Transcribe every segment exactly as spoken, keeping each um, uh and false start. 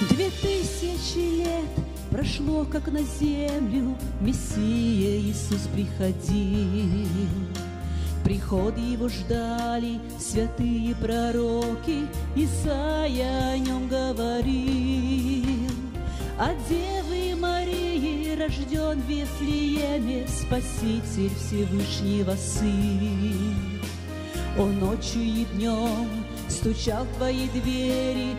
Две тысячи лет прошло, как на землю Мессия Иисус приходил. Приход Его ждали святые пророки, Исайя о Нем говорил. От Девы Марии рожден в Вифлееме Спаситель Всевышнего Сын. Он ночью и днем стучал в твои двери,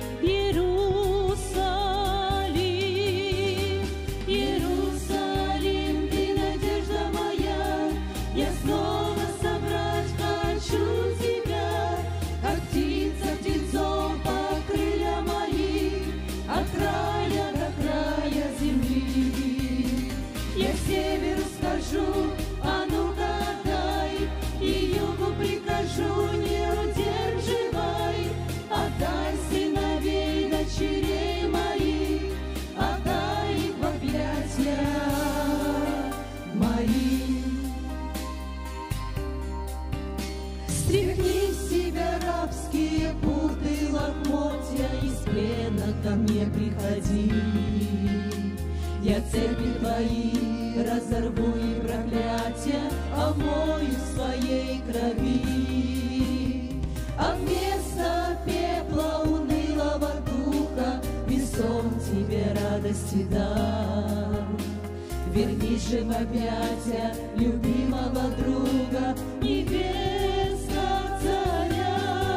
Иерусалим, Иерусалим, ты надежда моя, я снова собрать хочу тебя, как птица птенцом по крыльям моих, от края до края земли. Я к северу скажу, а ну-ка отдай, и югу прикажу, не удерживай, отдай сыновей, дочерей моих, отдай их в объятия мои. Стряхни с себя рабские путы, лохмотья, из плена ко мне приходи. Я цепи твои разорву и проклятия омою своей крови. А вместо пепла унылого духа весом тебе радости дам. Вернись же в объятия любимого друга, невеста царя.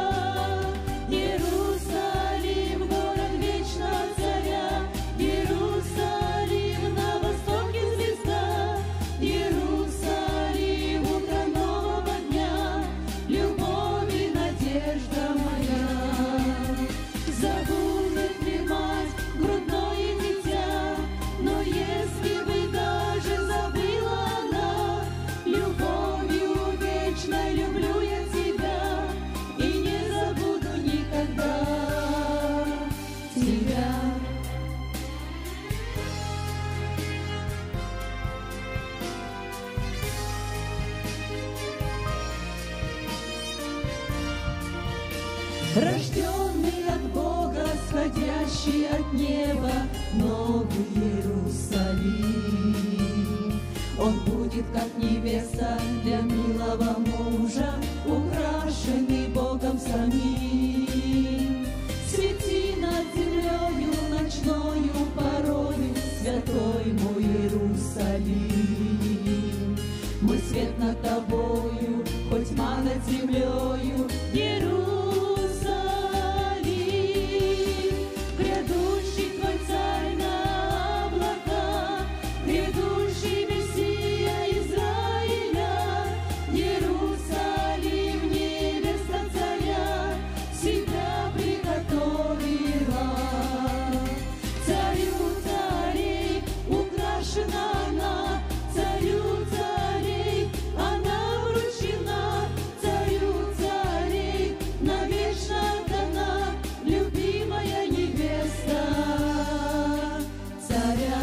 Иерусалим, город вечного царя, Иерусалим, на востоке звезда, Иерусалим, утро нового дня, любовь и надежда моя. Забудет ли мать грудное дитя, но если бы даже забыла она, любовью вечной люблю я тебя и не забуду никогда тебя. Рожденный от Бога, сходящий от неба, новый Иерусалим. Он будет, как невеста для милого мужа, украшенный Богом самим. Свети над землею ночною порою, святой мой Иерусалим. Мой свет над тобою, хоть тьма над землею, Иерусалим. Грядущий твой царь на облака, грядущий Мессия Израиля, Иерусалим, невеста царя, себя приготовила. Царю царей украшена она, царю царей она вручена, царю царей навечно дана, любимая невеста царя.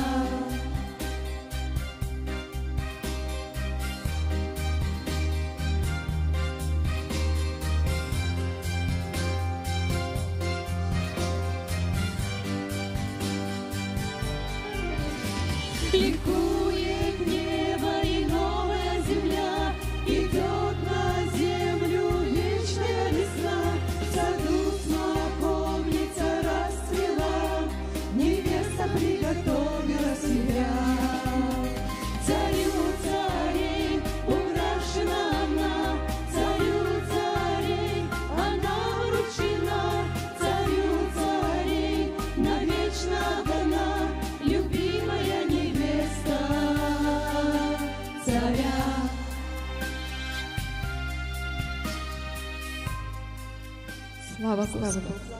Ликует небо и новая земля, идет на землю вечная весна. В саду смоковница расцвела, невеста приготовила себя. Царю царей украшена она, царю царей она вручена, царю царей навечно дана, любимая невеста царя. Слава Господу!